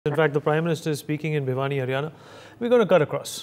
In fact, the Prime Minister is speaking in Bhiwani, Haryana. We're going to cut across.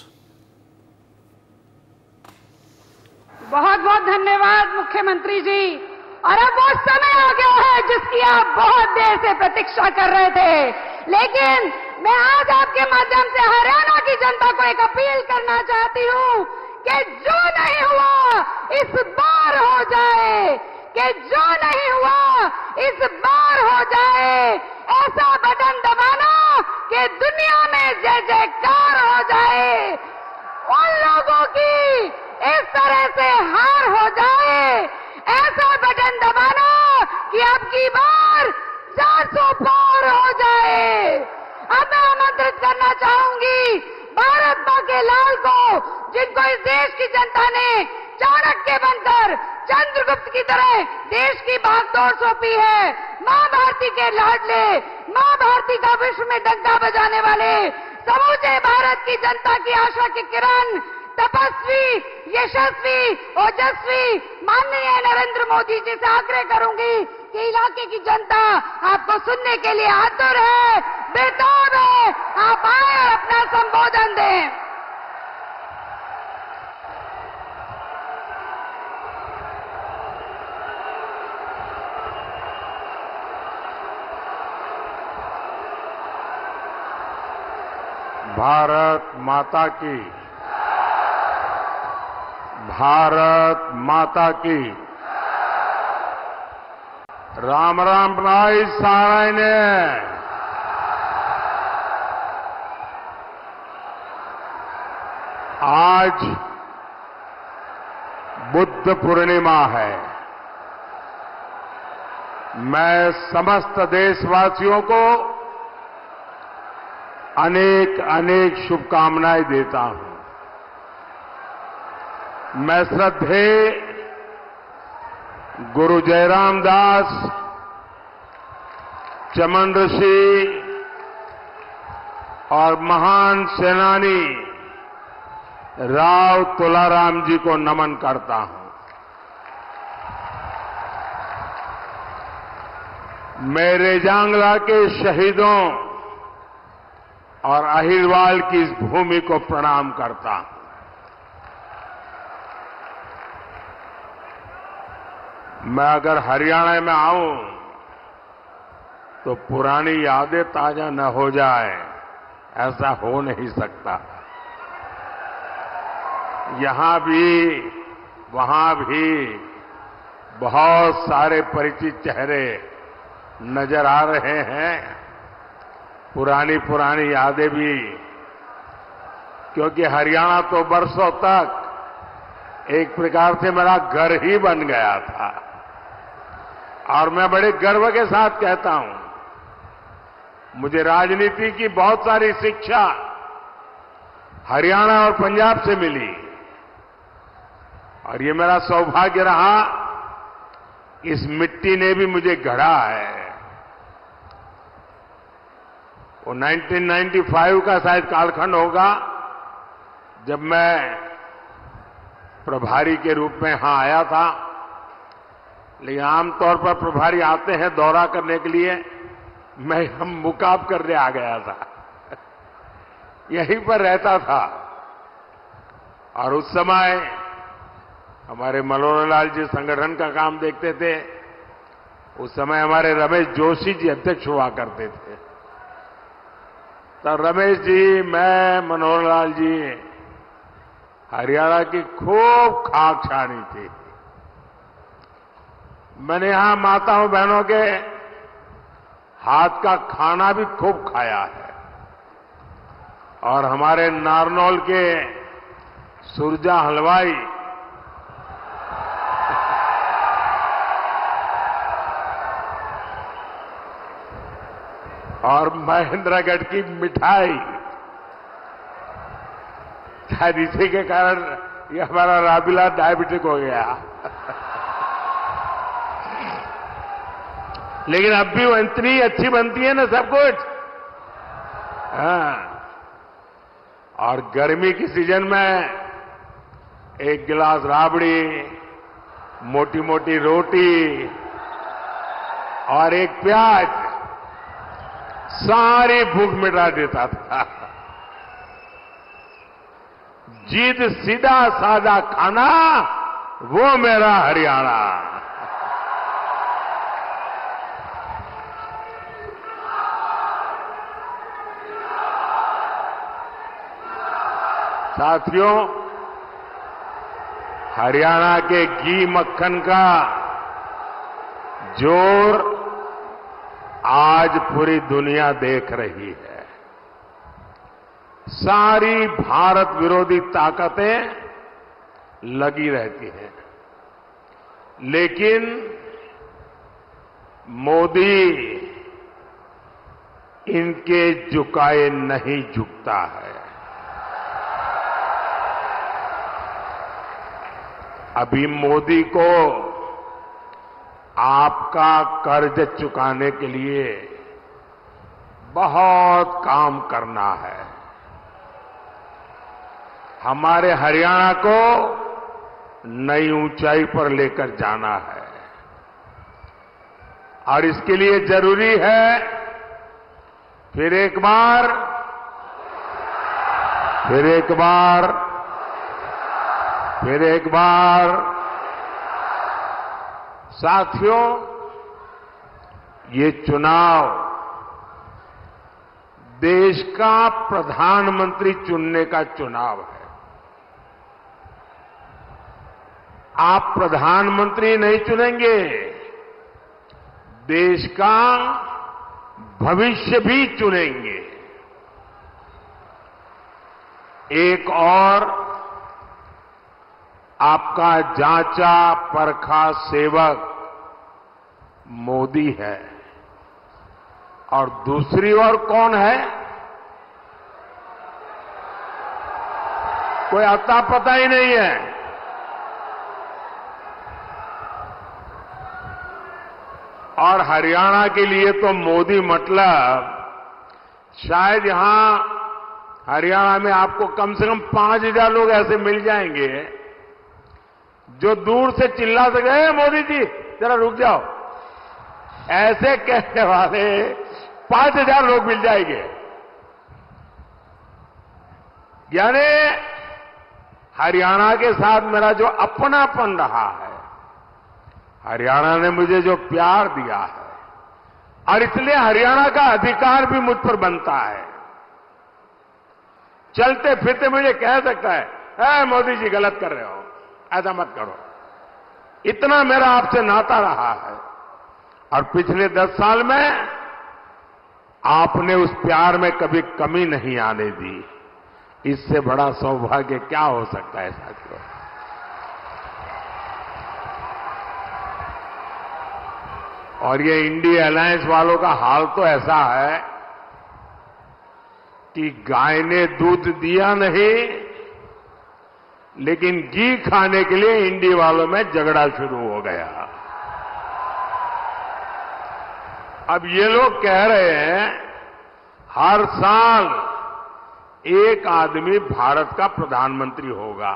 बहुत बहुत धन्यवाद मुख्यमंत्री जी। और अब वो समय आ गया है जिसकी आप बहुत देर से प्रतीक्षा कर रहे थे। लेकिन मैं आज आपके माध्यम से हरियाणा की जनता को एक अपील करना चाहती हूँ कि जो नहीं हुआ इस बार हो जाए, कि जो नहीं हुआ इस बार हो जाए। ऐसा बटन दबाना कि दुनिया में जय जयकार हो जाए, उन लोगों की इस तरह से हार हो जाए। ऐसा बटन दबाना कि अब की बार 400 पार हो जाए। अब मैं आमंत्रित करना चाहूंगी भारत मां के लाल को, जिनको इस देश की जनता ने चाणक्य बनकर चंद्रगुप्त की तरह देश की भागदौड़ सौंपी है। मां भारती के लाडले, मां भारती का विश्व में डंका बजाने वाले समूचे भारत की जनता की आशा की किरण, तपस्वी, यशस्वी, ओजस्वी माननीय नरेंद्र मोदी जी से आग्रह करूंगी कि इलाके की जनता आपको सुनने के लिए आतुर है, बेताब है। आप आए और अपना संबोधन दें। भारत माता की, भारत माता की। राम राम भाई साराय ने। आज बुद्ध पूर्णिमा है। मैं समस्त देशवासियों को अनेक अनेक शुभकामनाएं देता हूं। मैं श्रद्धेय गुरु जयराम दास, चमन ऋषि और महान सेनानी राव तुलाराम जी को नमन करता हूं। मैं रेजांगला के शहीदों और अहिरवाल की इस भूमि को प्रणाम करता हूं। मैं अगर हरियाणा में आऊं तो पुरानी यादें ताजा न हो जाए, ऐसा हो नहीं सकता। यहां भी वहां भी बहुत सारे परिचित चेहरे नजर आ रहे हैं, पुरानी पुरानी यादें भी, क्योंकि हरियाणा तो बरसों तक एक प्रकार से मेरा घर ही बन गया था। और मैं बड़े गर्व के साथ कहता हूं, मुझे राजनीति की बहुत सारी शिक्षा हरियाणा और पंजाब से मिली, और ये मेरा सौभाग्य रहा, इस मिट्टी ने भी मुझे गढ़ा है। वो 1995 का शायद कालखंड होगा जब मैं प्रभारी के रूप में यहां आया था। लेकिन आमतौर पर प्रभारी आते हैं दौरा करने के लिए, मैं हम मुकाब करने आ गया था। यहीं पर रहता था। और उस समय हमारे मनोहर लाल जी संगठन का काम देखते थे। उस समय हमारे रमेश जोशी जी अध्यक्ष हुआ करते थे। तो रमेश जी, मैं, मनोहर लाल जी हरियाणा की खूब खाक छानी थी। मैंने यहां माताओं बहनों के हाथ का खाना भी खूब खाया है। और हमारे नारनौल के सुरजा हलवाई और महेंद्रगढ़ की मिठाई, शायद इसी के कारण ये हमारा राबिला डायबिटिक हो गया। लेकिन अब भी वो इतनी अच्छी बनती है ना सब कुछ। हाँ। और गर्मी की सीजन में एक गिलास राबड़ी, मोटी मोटी रोटी और एक प्याज, सारी भूख मिटा देता था। जीत सीधा सादा खाना, वो मेरा हरियाणा। साथियों, हरियाणा के घी मक्खन का जोर आज पूरी दुनिया देख रही है। सारी भारत विरोधी ताकतें लगी रहती हैं, लेकिन मोदी इनके झुकाए नहीं झुकता है। अभी मोदी को आपका कर्ज चुकाने के लिए बहुत काम करना है। हमारे हरियाणा को नई ऊंचाई पर लेकर जाना है और इसके लिए जरूरी है फिर एक बार साथियों, ये चुनाव देश का प्रधानमंत्री चुनने का चुनाव है। आप प्रधानमंत्री नहीं चुनेंगे, देश का भविष्य भी चुनेंगे। एक और आपका जांचा परखा सेवक मोदी है और दूसरी ओर कौन है? कोई अता पता ही नहीं है। और हरियाणा के लिए तो मोदी मतलब शायद यहां हरियाणा में आपको कम से कम 5,000 लोग ऐसे मिल जाएंगे जो दूर से चिल्ला सके, मोदी जी जरा रुक जाओ, ऐसे कहने वाले 5,000 लोग मिल जाएंगे। यानी हरियाणा के साथ मेरा जो अपनापन रहा है, हरियाणा ने मुझे जो प्यार दिया है, और इसलिए हरियाणा का अधिकार भी मुझ पर बनता है। चलते फिरते मुझे कह सकता है, मोदी जी गलत कर रहे हो, ऐसा मत करो। इतना मेरा आपसे नाता रहा है और पिछले 10 साल में आपने उस प्यार में कभी कमी नहीं आने दी। इससे बड़ा सौभाग्य क्या हो सकता है साथियों। और ये इंडिया अलायंस वालों का हाल तो ऐसा है कि गाय ने दूध दिया नहीं, लेकिन घी खाने के लिए इंडी वालों में झगड़ा शुरू हो गया। अब ये लोग कह रहे हैं हर साल एक आदमी भारत का प्रधानमंत्री होगा,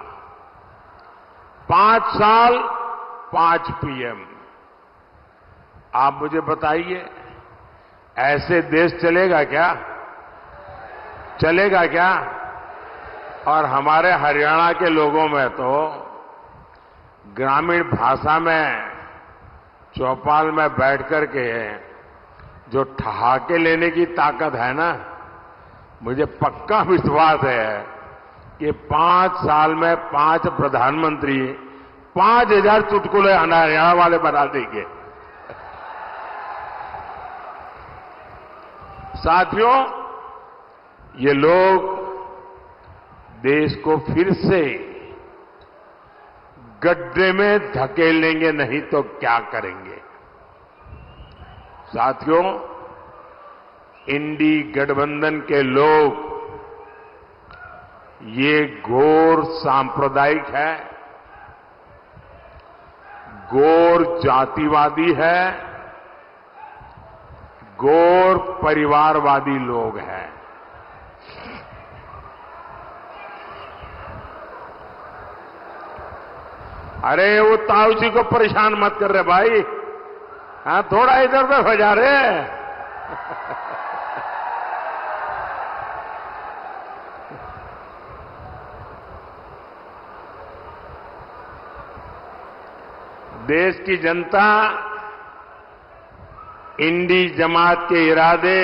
5 साल 5 पीएम। आप मुझे बताइए, ऐसे देश चलेगा क्या? चलेगा क्या? और हमारे हरियाणा के लोगों में तो ग्रामीण भाषा में चौपाल में बैठ कर के जो ठहाके लेने की ताकत है ना, मुझे पक्का विश्वास है कि 5 साल में 5 प्रधानमंत्री 5,000 चुटकुले हरियाणा वाले बना देंगे। साथियों, ये लोग देश को फिर से गड्ढे में धकेलेंगे, नहीं तो क्या करेंगे? साथियों, इंडी गठबंधन के लोग ये घोर सांप्रदायिक है, घोर जातिवादी है, घोर परिवारवादी लोग हैं। अरे वो ताऊ जी को परेशान मत कर रहे भाई, हाँ थोड़ा इधर उधर हो जा रहे। देश की जनता इंडी जमात के इरादे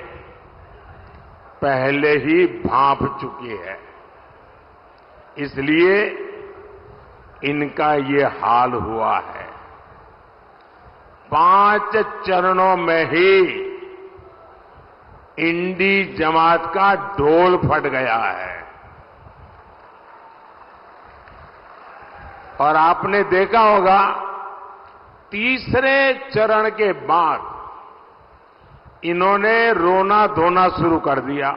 पहले ही भांप चुकी है, इसलिए इनका ये हाल हुआ है। 5 चरणों में ही इंडी जमात का ढोल फट गया है। और आपने देखा होगा, तीसरे चरण के बाद इन्होंने रोना धोना शुरू कर दिया।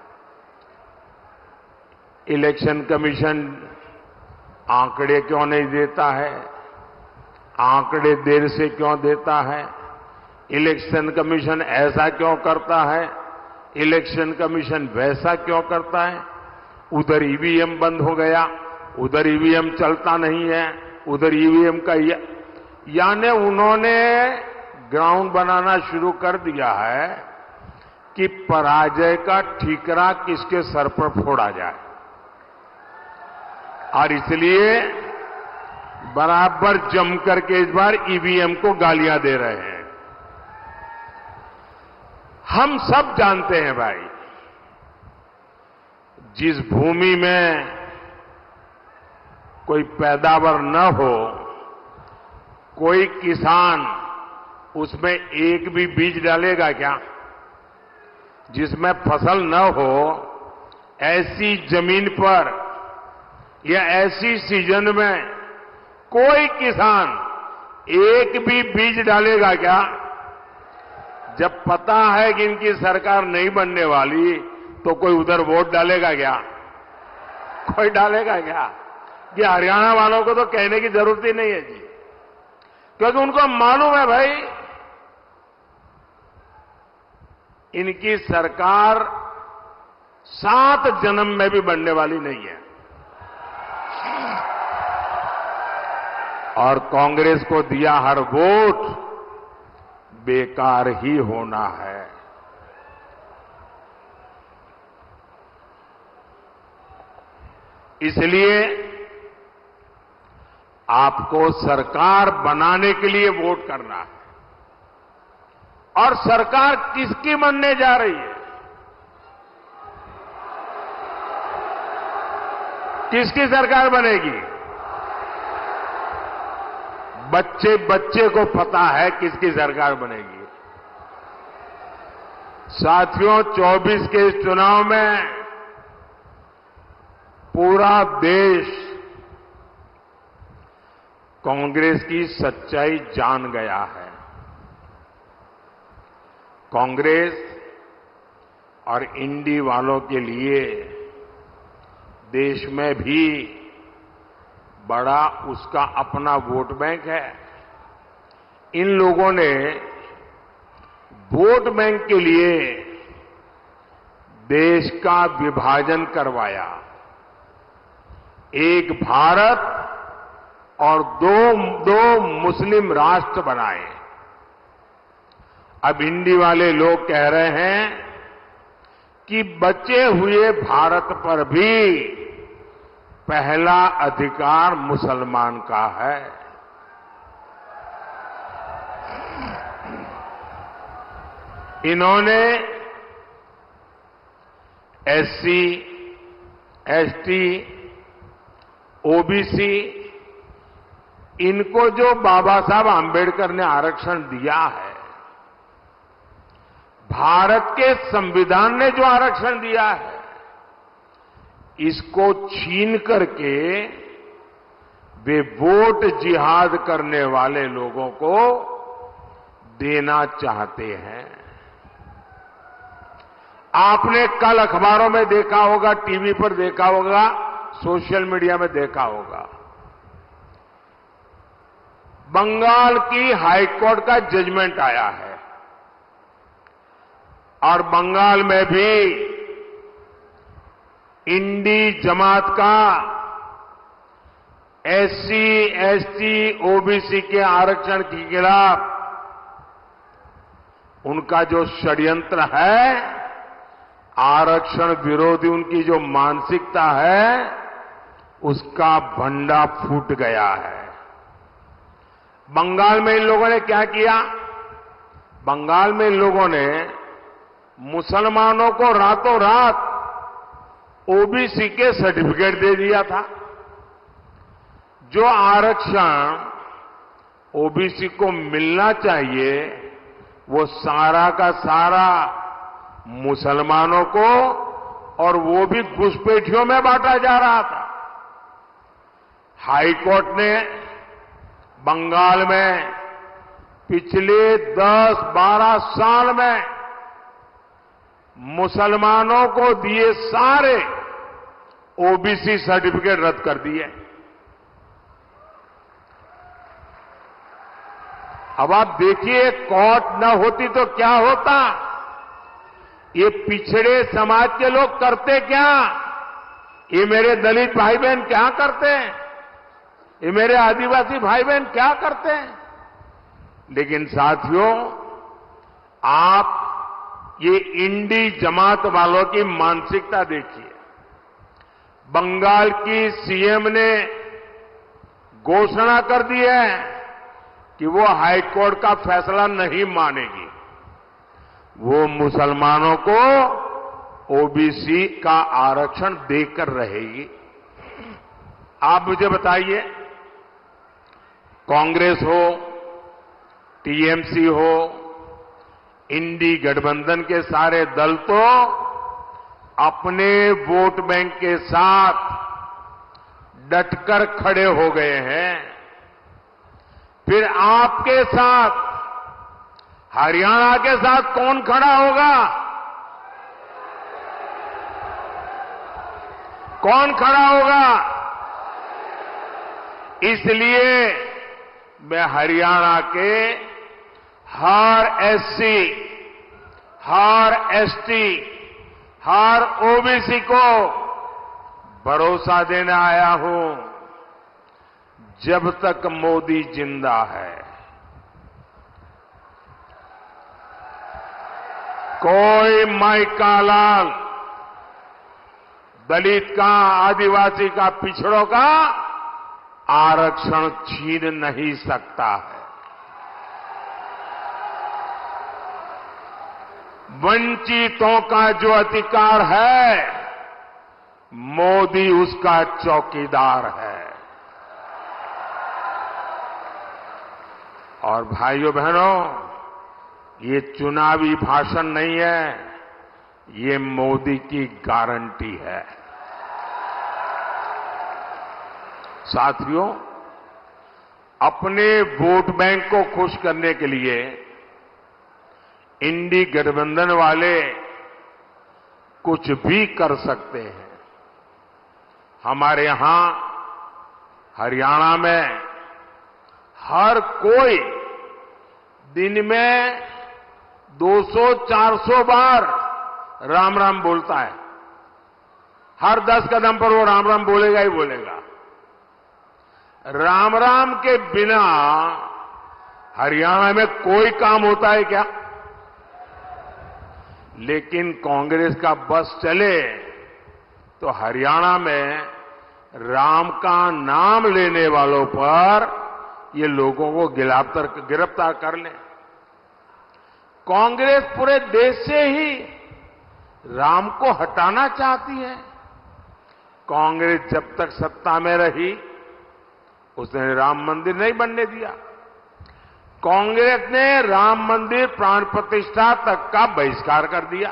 इलेक्शन कमीशन आंकड़े क्यों नहीं देता है, आंकड़े देर से क्यों देता है, इलेक्शन कमीशन ऐसा क्यों करता है, इलेक्शन कमीशन वैसा क्यों करता है। उधर ईवीएम बंद हो गया, उधर ईवीएम चलता नहीं है, उधर ईवीएम का यानी उन्होंने ग्राउंड बनाना शुरू कर दिया है कि पराजय का ठीकरा किसके सर पर फोड़ा जाए। और इसलिए बराबर जम करके इस बार ईवीएम को गालियां दे रहे हैं। हम सब जानते हैं भाई, जिस भूमि में कोई पैदावार न हो, कोई किसान उसमें एक भी बीज डालेगा क्या? जिसमें फसल न हो, ऐसी जमीन पर या ऐसी सीजन में कोई किसान एक भी बीज डालेगा क्या? जब पता है कि इनकी सरकार नहीं बनने वाली, तो कोई उधर वोट डालेगा क्या? कोई डालेगा क्या? ये हरियाणा वालों को तो कहने की जरूरत ही नहीं है जी, क्योंकि उनको मालूम है भाई, इनकी सरकार 7 जन्म में भी बनने वाली नहीं है। और कांग्रेस को दिया हर वोट बेकार ही होना है। इसलिए आपको सरकार बनाने के लिए वोट करना है। और सरकार किसकी बनने जा रही है? किसकी सरकार बनेगी? बच्चे बच्चे को पता है किसकी सरकार बनेगी। साथियों, 24 के इस चुनाव में पूरा देश कांग्रेस की सच्चाई जान गया है। कांग्रेस और इंडी वालों के लिए देश में भी बड़ा उसका अपना वोट बैंक है। इन लोगों ने वोट बैंक के लिए देश का विभाजन करवाया। एक भारत और दो मुस्लिम राष्ट्र बनाए। अब इंडी वाले लोग कह रहे हैं कि बचे हुए भारत पर भी पहला अधिकार मुसलमान का है। इन्होंने एससी, एसटी, ओबीसी, इनको जो बाबा साहब आंबेडकर ने आरक्षण दिया है, भारत के संविधान ने जो आरक्षण दिया है, इसको छीन करके वे वोट जिहाद करने वाले लोगों को देना चाहते हैं। आपने कल अखबारों में देखा होगा, टीवी पर देखा होगा, सोशल मीडिया में देखा होगा, बंगाल की हाईकोर्ट का जजमेंट आया है और बंगाल में भी इंडी जमात का एससी, एसटी, ओबीसी के आरक्षण के खिलाफ उनका जो षड्यंत्र है, आरक्षण विरोधी उनकी जो मानसिकता है उसका भंडा फूट गया है। बंगाल में इन लोगों ने क्या किया? बंगाल में इन लोगों ने मुसलमानों को रातों रात ओबीसी के सर्टिफिकेट दे दिया था। जो आरक्षण ओबीसी को मिलना चाहिए वो सारा का सारा मुसलमानों को, और वो भी घुसपैठियों में बांटा जा रहा था। हाई कोर्ट ने बंगाल में पिछले 10-12 साल में मुसलमानों को दिए सारे ओबीसी सर्टिफिकेट रद्द कर दिए। अब आप देखिए, कोर्ट न होती तो क्या होता। ये पिछड़े समाज के लोग करते क्या? ये मेरे दलित भाई बहन क्या करते हैं? ये मेरे आदिवासी भाई बहन क्या करते हैं? लेकिन साथियों, आप ये इंडी जमात वालों की मानसिकता देखिए। बंगाल की सीएम ने घोषणा कर दी है कि वो हाई कोर्ट का फैसला नहीं मानेगी। वो मुसलमानों को ओबीसी का आरक्षण देकर रहेगी। आप मुझे बताइए, कांग्रेस हो, टीएमसी हो, इंडी गठबंधन के सारे दल तो अपने वोट बैंक के साथ डटकर खड़े हो गए हैं। फिर आपके साथ, हरियाणा के साथ कौन खड़ा होगा? कौन खड़ा होगा? इसलिए मैं हरियाणा के हर एससी, हर एसटी, हर ओबीसी को भरोसा देने आया हूं, जब तक मोदी जिंदा है कोई माई का लाल, दलित का, आदिवासी का, पिछड़ों का आरक्षण छीन नहीं सकता है। वंचितों का जो अधिकार है, मोदी उसका चौकीदार है। और भाइयों बहनों, ये चुनावी भाषण नहीं है, ये मोदी की गारंटी है। साथियों, अपने वोट बैंक को खुश करने के लिए इंडी गठबंधन वाले कुछ भी कर सकते हैं। हमारे यहां हरियाणा में हर कोई दिन में 200-400 बार राम राम बोलता है। हर 10 कदम पर वो राम राम बोलेगा ही बोलेगा। राम राम के बिना हरियाणा में कोई काम होता है क्या? लेकिन कांग्रेस का बस चले तो हरियाणा में राम का नाम लेने वालों पर ये लोगों को गिरफ्तार कर लें। कांग्रेस पूरे देश से ही राम को हटाना चाहती है। कांग्रेस जब तक सत्ता में रही उसने राम मंदिर नहीं बनने दिया। कांग्रेस ने राम मंदिर प्राण प्रतिष्ठा तक का बहिष्कार कर दिया।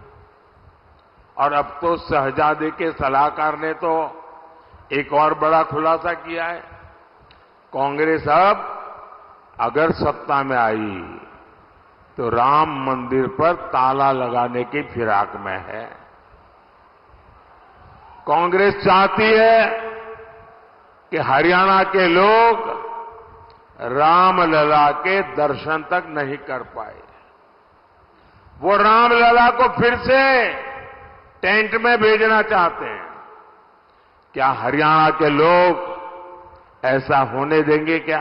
और अब तो शहजादे के सलाहकार ने तो एक और बड़ा खुलासा किया है। कांग्रेस अब अगर सत्ता में आई तो राम मंदिर पर ताला लगाने की फिराक में है। कांग्रेस चाहती है कि हरियाणा के लोग रामलला के दर्शन तक नहीं कर पाए। वो रामलला को फिर से टेंट में भेजना चाहते हैं। क्या हरियाणा के लोग ऐसा होने देंगे क्या?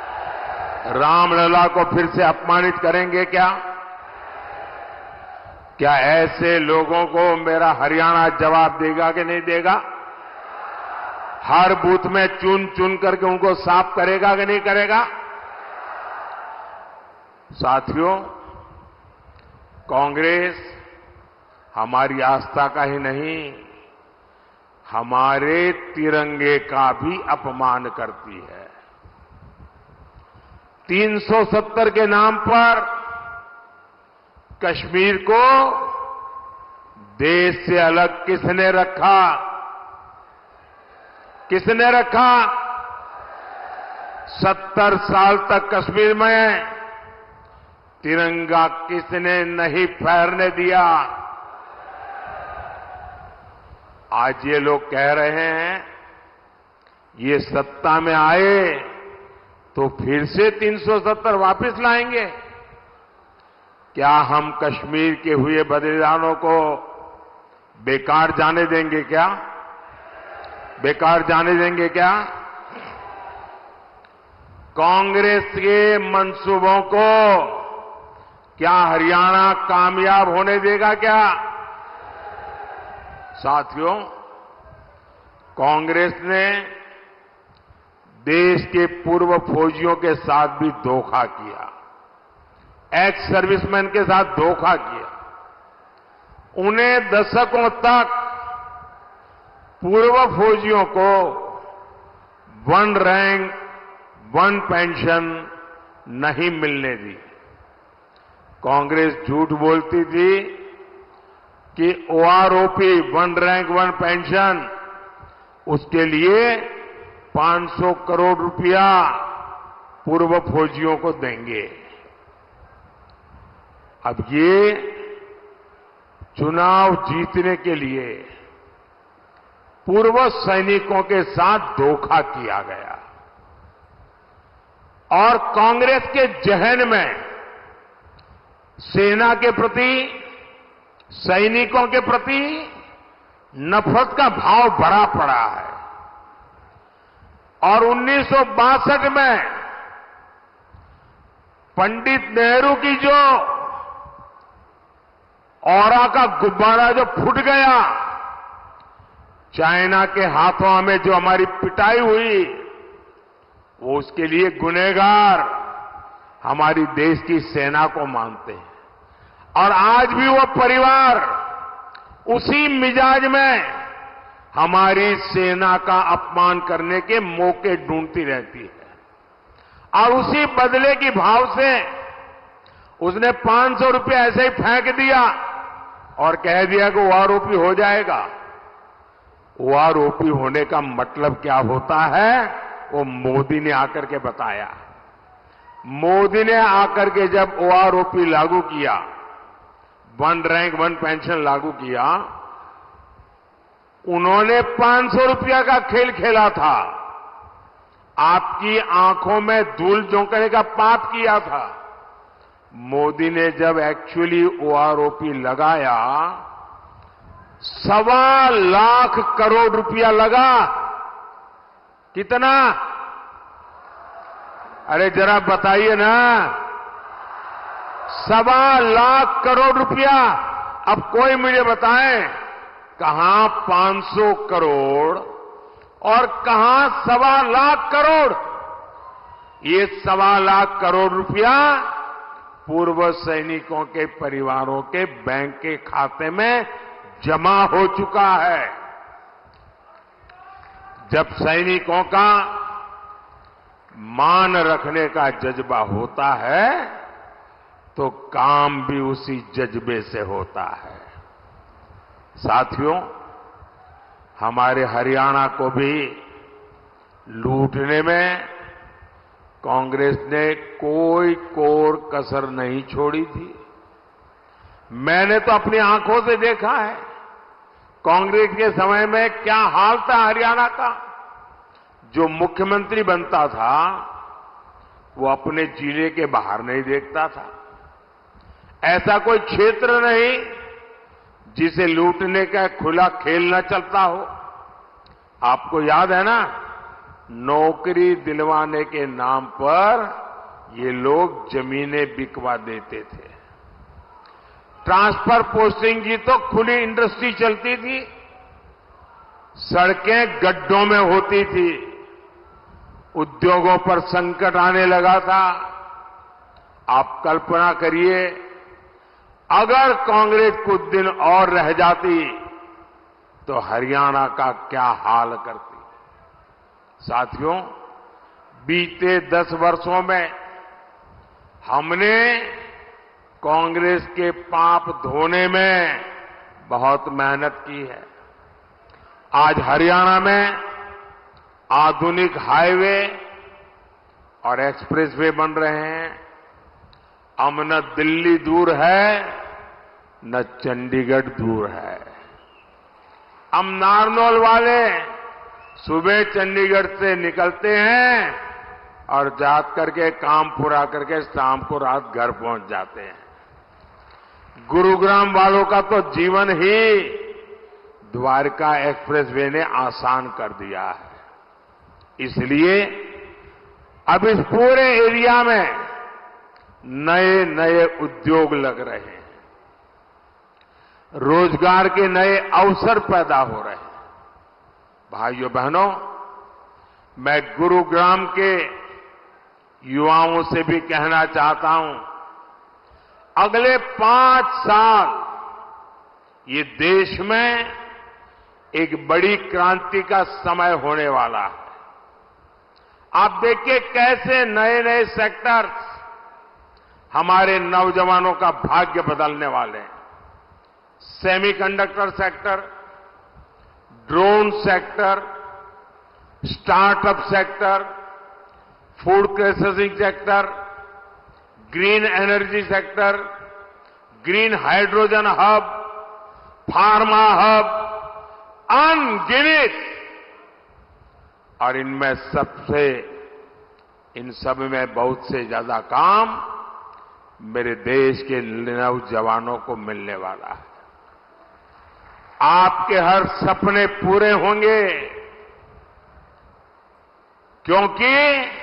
रामलला को फिर से अपमानित करेंगे क्या? क्या ऐसे लोगों को मेरा हरियाणा जवाब देगा कि नहीं देगा? हर बूथ में चुन चुन करके उनको साफ करेगा कि नहीं करेगा? साथियों, कांग्रेस हमारी आस्था का ही नहीं, हमारे तिरंगे का भी अपमान करती है। 370 के नाम पर कश्मीर को देश से अलग किसने रखा? किसने रखा? 70 साल तक कश्मीर में तिरंगा किसने नहीं फहरने दिया? आज ये लोग कह रहे हैं ये सत्ता में आए तो फिर से 370 वापस लाएंगे। क्या हम कश्मीर के हुए बलिदानों को बेकार जाने देंगे क्या? बेकार जाने देंगे क्या? कांग्रेस के मंसूबों को क्या हरियाणा कामयाब होने देगा क्या? साथियों, कांग्रेस ने देश के पूर्व फौजियों के साथ भी धोखा किया, एक्स सर्विसमैन के साथ धोखा किया। उन्हें दशकों तक पूर्व फौजियों को 1 रैंक 1 पेंशन नहीं मिलने दी। कांग्रेस झूठ बोलती थी कि ओआरओपी 1 रैंक 1 पेंशन उसके लिए 500 करोड़ रुपया पूर्व फौजियों को देंगे। अब ये चुनाव जीतने के लिए पूर्व सैनिकों के साथ धोखा किया गया और कांग्रेस के जहन में सेना के प्रति, सैनिकों के प्रति नफरत का भाव बढ़ा पड़ा है। और 1962 में पंडित नेहरू की जो ऑरा का गुब्बारा जो फूट गया, चाइना के हाथों में जो हमारी पिटाई हुई, वो उसके लिए गुनहगार हमारी देश की सेना को मानते हैं। और आज भी वो परिवार उसी मिजाज में हमारी सेना का अपमान करने के मौके ढूंढती रहती है और उसी बदले की भाव से उसने 500 रुपये ऐसे ही फेंक दिया और कह दिया कि वो आरोपी हो जाएगा। वो आरोपी होने का मतलब क्या होता है वो मोदी ने आकर के बताया। मोदी ने आकर के जब ओआरओपी लागू किया, 1 रैंक 1 पेंशन लागू किया, उन्होंने 500 रुपया का खेल खेला था, आपकी आंखों में धूल झोंकने का पाप किया था। मोदी ने जब एक्चुअली ओआरओपी लगाया, 1.25 लाख करोड़ रुपया लगा। कितना? अरे जरा बताइए ना, 1.25 लाख करोड़ रुपया। अब कोई मुझे बताए कहां 500 करोड़ और कहां 1.25 लाख करोड़? ये 1.25 लाख करोड़ रुपया पूर्व सैनिकों के परिवारों के बैंक के खाते में जमा हो चुका है। जब सैनिकों का मान रखने का जज्बा होता है तो काम भी उसी जज्बे से होता है। साथियों, हमारे हरियाणा को भी लूटने में कांग्रेस ने कोई कोर कसर नहीं छोड़ी थी। मैंने तो अपनी आंखों से देखा है कांग्रेस के समय में क्या हाल था हरियाणा का। जो मुख्यमंत्री बनता था वो अपने जिले के बाहर नहीं देखता था। ऐसा कोई क्षेत्र नहीं जिसे लूटने का खुला खेल न चलता हो। आपको याद है ना, नौकरी दिलवाने के नाम पर ये लोग जमीनें बिकवा देते थे। ट्रांसफर पोस्टिंग की तो खुली इंडस्ट्री चलती थी, सड़कें गड्ढों में होती थी, उद्योगों पर संकट आने लगा था। आप कल्पना करिए, अगर कांग्रेस कुछ दिन और रह जाती तो हरियाणा का क्या हाल करती। साथियों, बीते 10 वर्षों में हमने कांग्रेस के पाप धोने में बहुत मेहनत की है। आज हरियाणा में आधुनिक हाईवे और एक्सप्रेसवे बन रहे हैं। अब न दिल्ली दूर है, न चंडीगढ़ दूर है। अब नारनौल वाले सुबह चंडीगढ़ से निकलते हैं और जात करके काम पूरा करके शाम को रात घर पहुंच जाते हैं। गुरुग्राम वालों का तो जीवन ही द्वारका एक्सप्रेसवे ने आसान कर दिया है। इसलिए अब इस पूरे एरिया में नए नए उद्योग लग रहे हैं, रोजगार के नए अवसर पैदा हो रहे हैं। भाइयों बहनों, मैं गुरुग्राम के युवाओं से भी कहना चाहता हूं, अगले 5 साल ये देश में एक बड़ी क्रांति का समय होने वाला है। आप देखिए कैसे नए नए सेक्टर्स हमारे नौजवानों का भाग्य बदलने वाले हैं। Semiconductor sector, drone sector, startup sector, food processing sector, green energy sector, green hydrogen hub, pharma hub, अनगिनत। और इन सब में बहुत से ज्यादा काम मेरे देश के नौजवानों को मिलने वाला है। आपके हर सपने पूरे होंगे, क्योंकि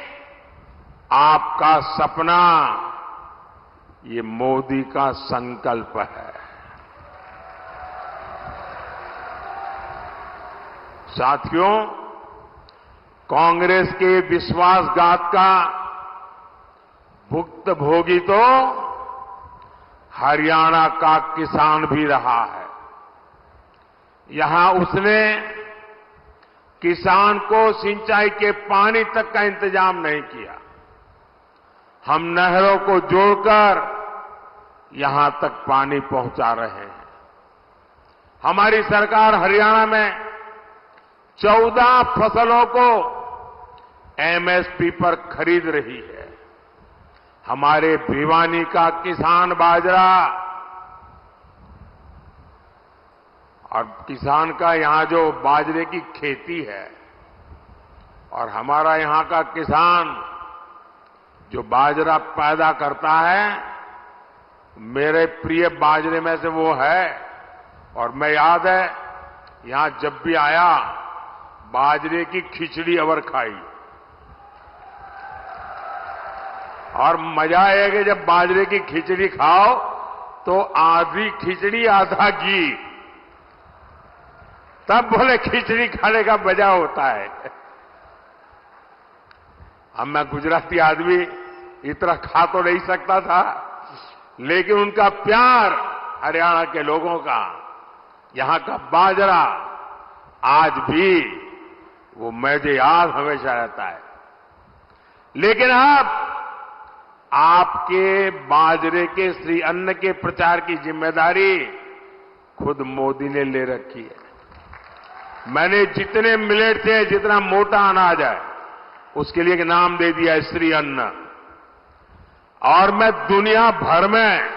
आपका सपना ये मोदी का संकल्प है। साथियों, कांग्रेस के विश्वासघात का भुक्तभोगी तो हरियाणा का किसान भी रहा है। यहां उसने किसान को सिंचाई के पानी तक का इंतजाम नहीं किया। हम नहरों को जोड़कर यहां तक पानी पहुंचा रहे हैं। हमारी सरकार हरियाणा में 14 फसलों को एमएसपी पर खरीद रही है। हमारे भिवानी का किसान बाजरा और किसान का यहां जो बाजरे की खेती है और हमारा यहां का किसान जो बाजरा पैदा करता है, मेरे प्रिय बाजरे में से वो है। और मैं याद है यहां जब भी आया बाजरे की खिचड़ी अवर खाई। और मजा है कि जब बाजरे की खिचड़ी खाओ तो आधी खिचड़ी आधा घी, तब बोले खिचड़ी खाने का मजा होता है। अब मैं गुजराती आदमी इतना खा तो नहीं सकता था, लेकिन उनका प्यार हरियाणा के लोगों का, यहां का बाजरा आज भी वो मुझे याद हमेशा रहता है। लेकिन अब आपके बाजरे के श्री अन्न के प्रचार की जिम्मेदारी खुद मोदी ने ले रखी है। मैंने जितने मिलेट थे, जितना मोटा अनाज है, उसके लिए एक नाम दे दिया है श्री अन्न। और मैं दुनिया भर में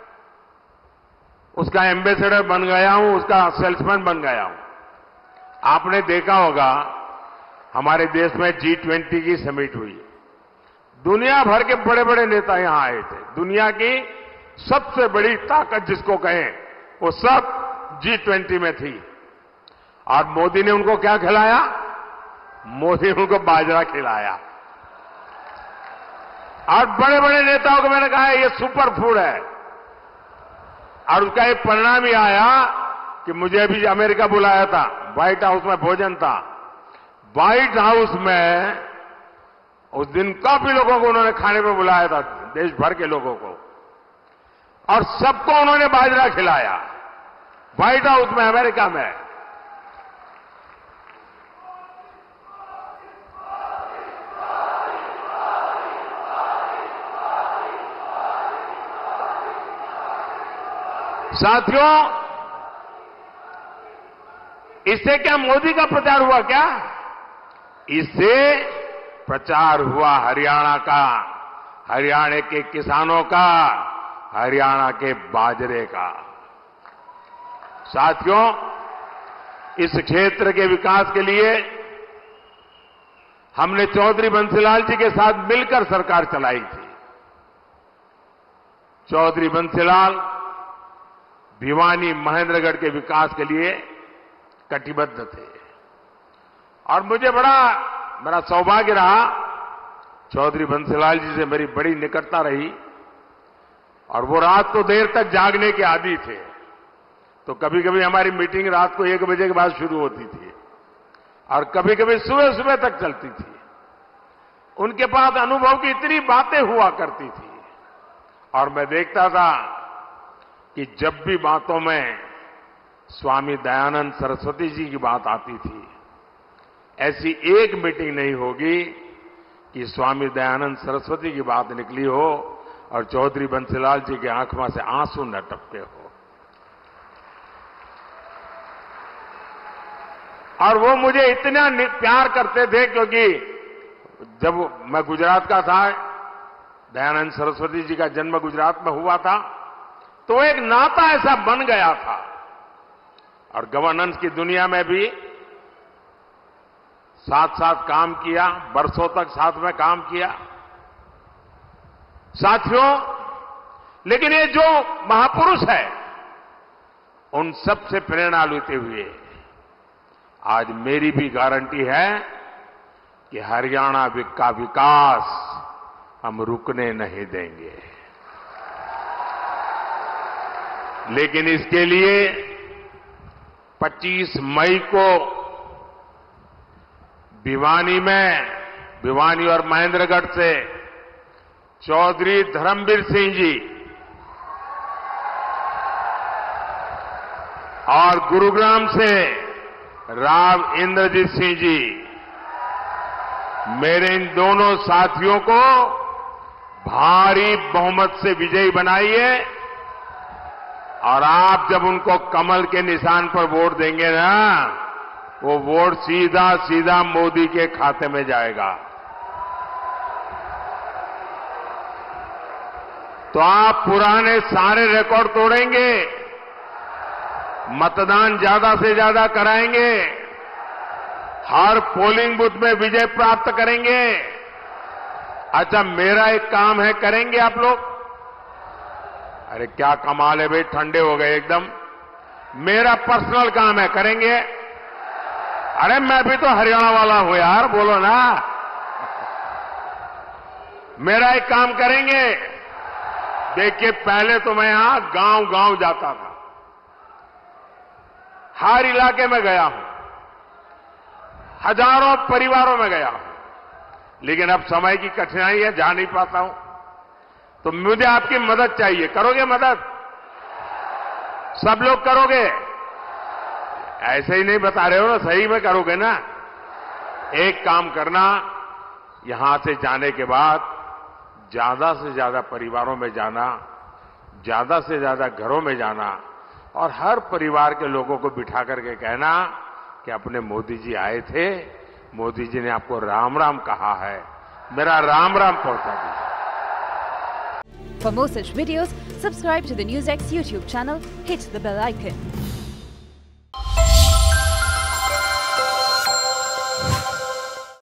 उसका एम्बेसडर बन गया हूं, उसका सेल्समैन बन गया हूं। आपने देखा होगा हमारे देश में G20 की समिट हुई। दुनिया भर के बड़े बड़े नेता यहां आए थे। दुनिया की सबसे बड़ी ताकत जिसको कहें, वो सब G20 में थी। और मोदी ने उनको क्या खिलाया? मोदी ने उनको बाजरा खिलाया। और बड़े बड़े नेताओं को मैंने कहा ये सुपर फूड है, और उसका एक परिणाम ही आया कि मुझे भी अमेरिका बुलाया था, व्हाइट हाउस में भोजन था। व्हाइट हाउस में उस दिन काफी लोगों को उन्होंने खाने पर बुलाया था, देश भर के लोगों को, और सबको उन्होंने बाजरा खिलाया व्हाइट हाउस में, अमेरिका में। साथियों, इससे क्या मोदी का प्रचार हुआ क्या? इससे प्रचार हुआ हरियाणा का, हरियाणा के किसानों का, हरियाणा के बाजरे का। साथियों, इस क्षेत्र के विकास के लिए हमने चौधरी बंसीलाल जी के साथ मिलकर सरकार चलाई थी। चौधरी बंसीलाल भिवानी महेंद्रगढ़ के विकास के लिए कटिबद्ध थे और मुझे मेरा सौभाग्य रहा, चौधरी बंसीलाल जी से मेरी बड़ी निकटता रही और वो रात को देर तक जागने के आदी थे। तो कभी कभी हमारी मीटिंग रात को 1 बजे के बाद शुरू होती थी और कभी कभी सुबह सुबह तक चलती थी। उनके पास अनुभव की इतनी बातें हुआ करती थी और मैं देखता था कि जब भी बातों में स्वामी दयानंद सरस्वती जी की बात आती थी, ऐसी एक मीटिंग नहीं होगी कि स्वामी दयानंद सरस्वती की बात निकली हो और चौधरी बंसीलाल जी की आंखों से आंसू न टपके हो। और वो मुझे इतना प्यार करते थे क्योंकि जब मैं गुजरात का था, दयानंद सरस्वती जी का जन्म गुजरात में हुआ था, तो एक नाता ऐसा बन गया था और गवर्नेंस की दुनिया में भी साथ साथ काम किया, बरसों तक साथ में काम किया। साथियों, लेकिन ये जो महापुरुष है, उन सब से प्रेरणा लेते हुए आज मेरी भी गारंटी है कि हरियाणा का विकास हम रुकने नहीं देंगे। लेकिन इसके लिए 25 मई को भिवानी और महेंद्रगढ़ से चौधरी धर्मवीर सिंह जी और गुरुग्राम से राव इंद्रजीत सिंह जी, मेरे इन दोनों साथियों को भारी बहुमत से विजयी बनाइए और आप जब उनको कमल के निशान पर वोट देंगे ना, वो वोट सीधा सीधा मोदी के खाते में जाएगा। तो आप पुराने सारे रिकॉर्ड तोड़ेंगे, मतदान ज्यादा से ज्यादा कराएंगे, हर पोलिंग बूथ में विजय प्राप्त करेंगे। अच्छा, मेरा एक काम है, करेंगे आप लोग? अरे क्या कमाल है भाई, ठंडे हो गए एकदम। मेरा पर्सनल काम है, करेंगे? अरे मैं भी तो हरियाणा वाला हूं यार, बोलो ना। मेरा एक काम करेंगे। देखिए, पहले तो मैं यहां गांव गांव जाता था, हर इलाके में गया हूं, हजारों परिवारों में गया हूं, लेकिन अब समय की कठिनाई है, जा नहीं पाता हूं। तो मुझे आपकी मदद चाहिए। करोगे मदद? सब लोग करोगे? ऐसे ही नहीं बता रहे हो ना, सही में करोगे ना? एक काम करना, यहां से जाने के बाद ज्यादा से ज्यादा परिवारों में जाना, ज्यादा से ज्यादा घरों में जाना और हर परिवार के लोगों को बिठा करके कहना कि अपने मोदी जी आए थे, मोदी जी ने आपको राम राम कहा है, मेरा राम राम पहुंचा दीजिए। For more such videos, subscribe to the NewsX YouTube channel, hit the bell icon.